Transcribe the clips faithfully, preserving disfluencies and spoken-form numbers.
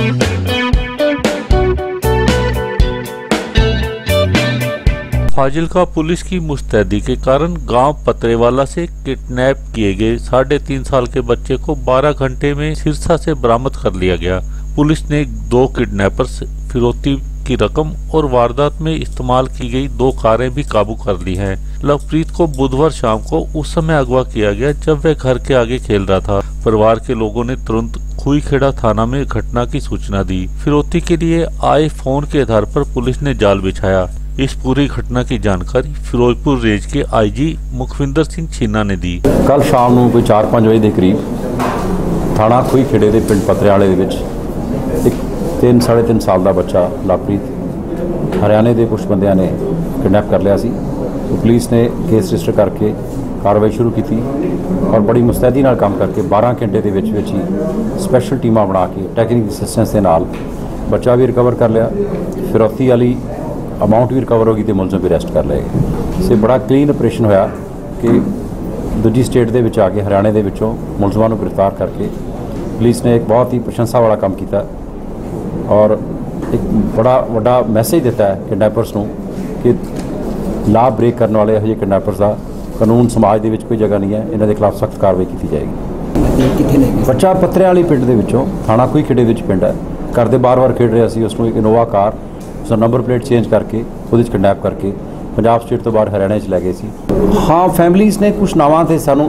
Fazilka police की मुस्तैदी के कारण गांव पतरेवाला से किडनैप किए गए साढ़े तीन साल के बच्चे को बारह घंटे में सिरसा से बरामद कर लिया गया। पुलिस ने दो किडनैपर्स, फिरौती की रकम और वारदात में इस्तेमाल की गई दो कारें भी काबू कर ली हैं। लवप्रीत को बुधवार शाम को उस समय अगवा किया गया जब वह घर के आगे खेल रहा था। परिवार के लोगों ने तुरंत खुईखेड़ा थाना में घटना की सूचना दी। फिरौती के लिए आए फोन के आधार पर पुलिस ने जाल बिछाया। इस पूरी घटना की जानकारी फिरोजपुर रेंज के आईजी मुखविंदर सिंह छीना ने दी। कल शाम ਨੂੰ ਕੋਈ चार पाँच ਵਜੇ ਦੇ ਕਰੀਬ ਥਾਣਾ ਖੂਈਖੇੜੇ ਦੇ ਪਿੰਡ ਪਤਰਿਆਲੇ ਦੇ ਵਿੱਚ ਇੱਕ ਤਿੰਨ ਸਾਢੇ ਤਿੰਨ ਸਾਲ ਦਾ ਬੱਚਾ ਲਵਪ੍ਰੀਤ ਹਰਿਆਣੇ ਦੇ ਕੁਝ ਬੰਦਿਆਂ ਨੇ ਕਿਡਨੈਪ ਕਰ ਲਿਆ ਸੀ। ਪੁਲਿਸ ਨੇ ਕੇਸ ਰਜਿਸਟਰ ਕਰਕੇ ਕਾਰਵਾਈ ਸ਼ੁਰੂ ਕੀਤੀ ਔਰ ਬੜੀ ਮੁਸਤੈਦੀ ਨਾਲ ਕੰਮ ਕਰਕੇ ਬਾਰਾਂ ਘੰਟੇ ਦੇ ਵਿੱਚ ਵਿੱਚ ਹੀ ਸਪੈਸ਼ਲ ਟੀਮਾਂ ਬਣਾ ਕੇ ਟੈਕਨੀਕਲ ਅਸਿਸਟੈਂਸ ਦੇ ਨਾਲ ਬੱਚਾ ਵੀ ਰਿਕਵਰ ਕਰ ਲਿਆ। ਫਿਰੌਤੀ ਵਾਲੀ अमाउंट भी रिकवर होगी तो मुलजम भी अरेस्ट कर लेगा। इसे बड़ा क्लीन ऑपरेशन होया कि दूजी स्टेट के आके हरियाणे के विचों मुलजमां नूं गिरफ्तार करके पुलिस ने एक बहुत ही प्रशंसा वाला काम किया और एक बड़ा वड्डा मैसेज दिता है किडनैपर्स नूं कि ला ब्रेक करने वाले यह किडनैपर्स का कानून समाज के कोई जगह नहीं है। इन्हां दे खिलाफ सख्त कार्रवाई की जाएगी। बच्चा पतरेवाली पिंड दे विचों थाना खूईखेड़े विच पिंड है, घर दे बार बार खेड रहा सी। उसनूं एक इनोवा कार उसका नंबर प्लेट चेंज करके ਉਹਦੇ 'ਚ किडनैप करके पंजाब स्टेट तो बाहर हरियाणा च लै गए सी। हाँ फैमिलीज़ ने कुछ नावां ते सानू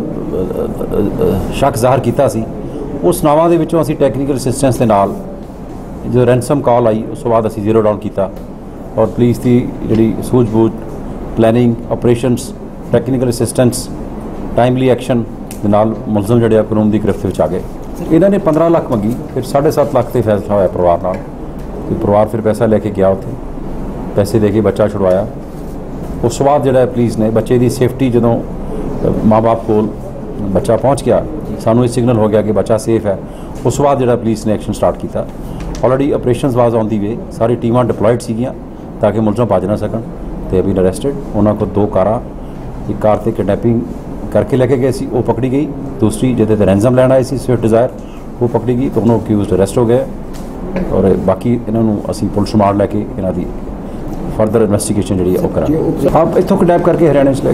शक ਜ਼ਾਹਰ ਕੀਤਾ ਸੀ। उस नावां दे विचों असीं टैक्नीकल असिस्टेंस दे नाल जो रैंसम कॉल आई उस तो बाद असीं जीरो डाउन किया और पुलिस की जिहड़ी सूझबूझ planning operations technical assistance timely action दे नाल मुलजम जिहड़े कानून की गिरफ्त विच आ गए। इन्हां ने पंद्रह लाख मंगी, फिर साढ़े सत्त लाख ते फैसला होया परिवार नाल। तो परिवार फिर पैसा लेके गया, उत्थे पैसे दे के बच्चा छुड़वाया। उस बाद जो पुलिस ने बच्चे की सेफ्टी जो माँ बाप को बच्चा पहुँच गया, सानू ये सिग्नल हो गया कि बच्चा सेफ है। उस बाद जो पुलिस ने एक्शन स्टार्ट किया। Already operation was on the way, सारी टीमां डिप्लॉयड सीगियां ताकि मुलजम भज ना सकन। तो अभी अरेस्टेड उन्होंने को दो कारां, एक कार से किडनैपिंग करके लेके गए सी वो पकड़ी गई, दूसरी जिहदे ते रैंसम लैण आए सी स्विफ्ट डिज़ायर वो पकड़ी गई। दोनों अक्यूज़ड अरेस्ट हो गए और बाकी इन्हों असी पुलिस रिमांड लैके इन्हों की फर्दर इन्वेस्टिगेशन जी करांगे। आप इतों किडनैप करके हरियाणा च लै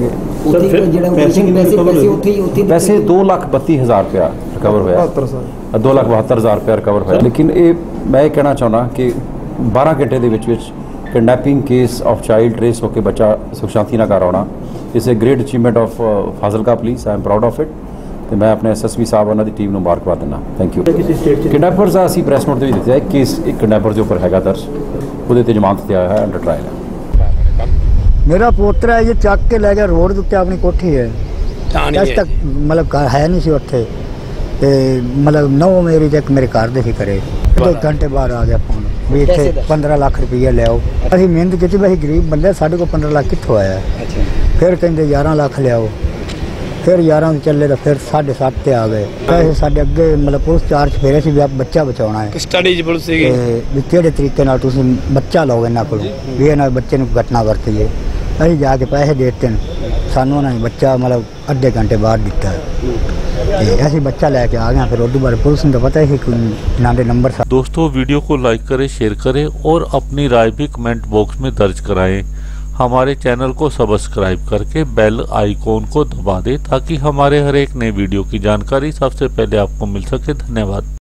गए। पैसे दो लाख बत्ती हज़ार रुपया रिकवर होया, दो लाख बहत्तर हज़ार रुपया रिकवर होया। लेकिन ये मैं ये कहना चाहना कि बारह घंटे के kidnapping case of child trace होकर बच्चा सुख शांति ना घर आना is a great achievement of Fazilka police. I am proud of it. तो मैं अपने एस एस पी साहब उन्होंने टीम को मुबारकबाद देना। Thank you. किडनैपर्स का असी प्रैस नोट भी दिता है, केस एक किडनैपर के उपर है दर्ज, वो जमानत ते आया है, अंडर ट्रायल है। मेरा पोतरा है, ये चक के लै गया रोड उत्ते अपनी कोठी है, अज तक मतलब घर है नहीं सी उत्थे। मतलब नौ मेरी तक मेरे घर दे ही करे, दो घंटे बाद आ गया फोन भी इतने पंद्रह लाख रुपया लियाओ। अभी मेहनत की भाई गरीब बंदे, साढ़े को पंद्रह लाख कितों आया। फिर कहते ग्यारह लाख लियाओ, फिर यारह चले तो फिर साढ़े सत्त ते आ गए। पैसे साढ़े अगे मतलब पुलिस चार्ज फेरे से भी आप बच्चा बचाना है स्टडी पुलिस भी किहड़े तरीके नाल तुसीं बच्चा लोगे इन्हां कोलों भी इन्हां बच्चे नूं घटना वरती है। असीं जाके पैसे देते हैं, सानू उन्होंने बच्चा मतलब अद्धे घंटे बाद दिता है। असीं बच्चा लैके आ गए। फिर उस बाद पुलिस नूं पता है कि इन्हां दे नंबर। दोस्तों वीडियो को लाइक करें, शेयर करें और अपनी राय भी कमेंट बॉक्स में दर्ज कराएं। हमारे चैनल को सब्सक्राइब करके बेल आइकॉन को दबा दें ताकि हमारे हर एक नए वीडियो की जानकारी सबसे पहले आपको मिल सके। धन्यवाद।